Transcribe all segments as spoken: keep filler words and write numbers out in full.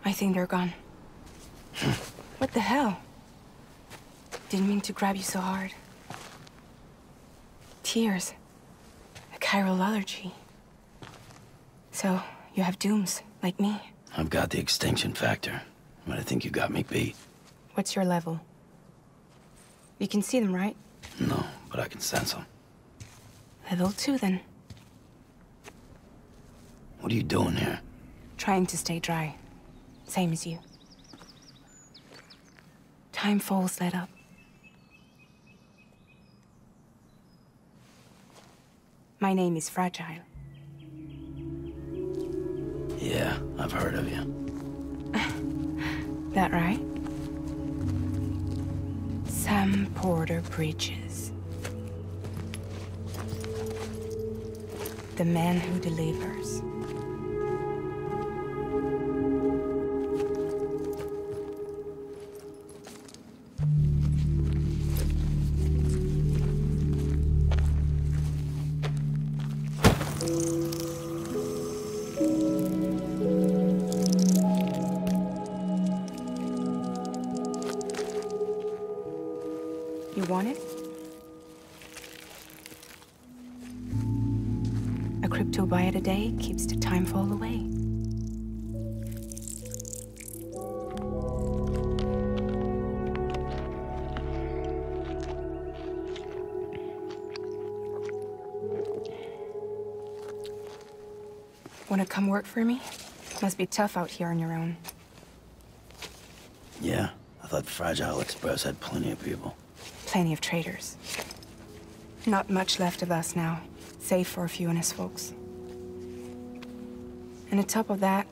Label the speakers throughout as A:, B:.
A: I think they're gone. What the hell? Didn't mean to grab you so hard. Tears. A chiral allergy. So, you have dooms, like me.
B: I've got the extinction factor, but I think you got me beat.
A: What's your level? You can see them, right?
B: No, but I can sense them.
A: Level two, then.
B: What are you doing here?
A: Trying to stay dry. Same as you. Time falls let up. My name is Fragile.
B: Yeah, I've heard of you.
A: That right? Sam Porter Bridges. The man who delivers. You want it? A crypto byte a day keeps the time fall away. Wanna come work for me? Must be tough out here on your own.
B: Yeah, I thought Fragile Express had plenty of people.
A: Plenty of traitors. Not much left of us now, save for a few honest folks. And on top of that,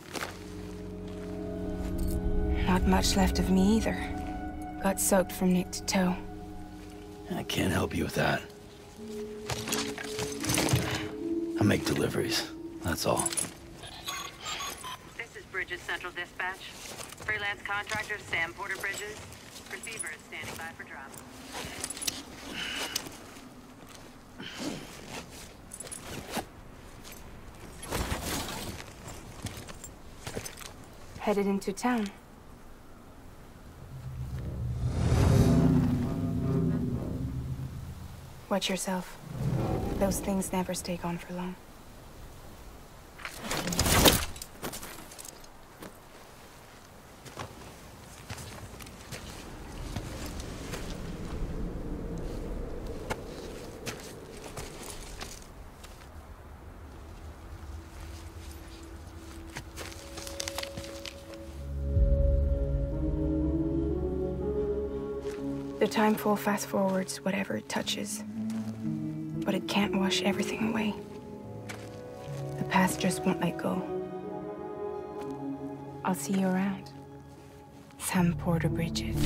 A: not much left of me either. Got soaked from neck to toe.
B: I can't help you with that. I make deliveries, that's all.
C: This is Bridges Central Dispatch. Freelance contractor Sam Porter Bridges. Receiver is standing by for drop.
A: Headed into town. Watch yourself. Those things never stay gone for long. The timefall fast forwards whatever it touches, but it can't wash everything away. The past just won't let go. I'll see you around. Sam Porter Bridges.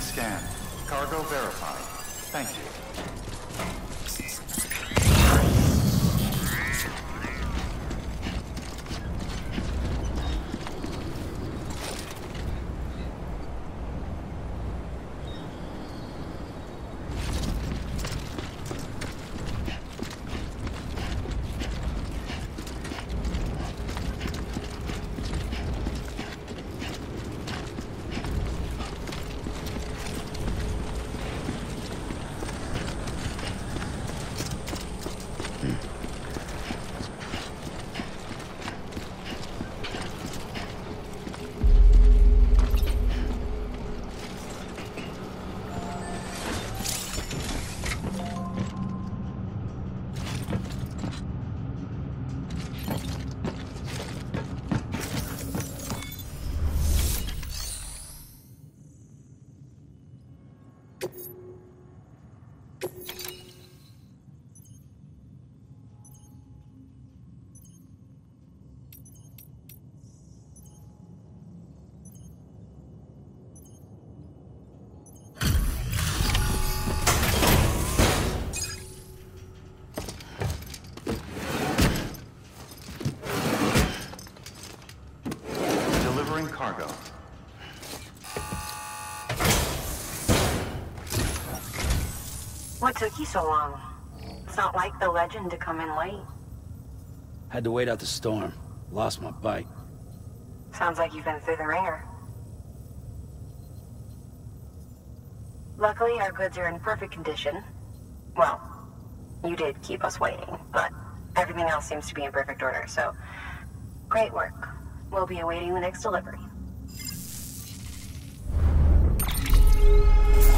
D: scanned. Cargo verified. Thank you. Cargo.
E: What took you so long? It's not like the legend to come in late.
B: Had to wait out the storm. Lost my bike.
E: Sounds like you've been through the ringer. Luckily, our goods are in perfect condition. Well, you did keep us waiting, but everything else seems to be in perfect order, so great work. We'll be awaiting the next delivery.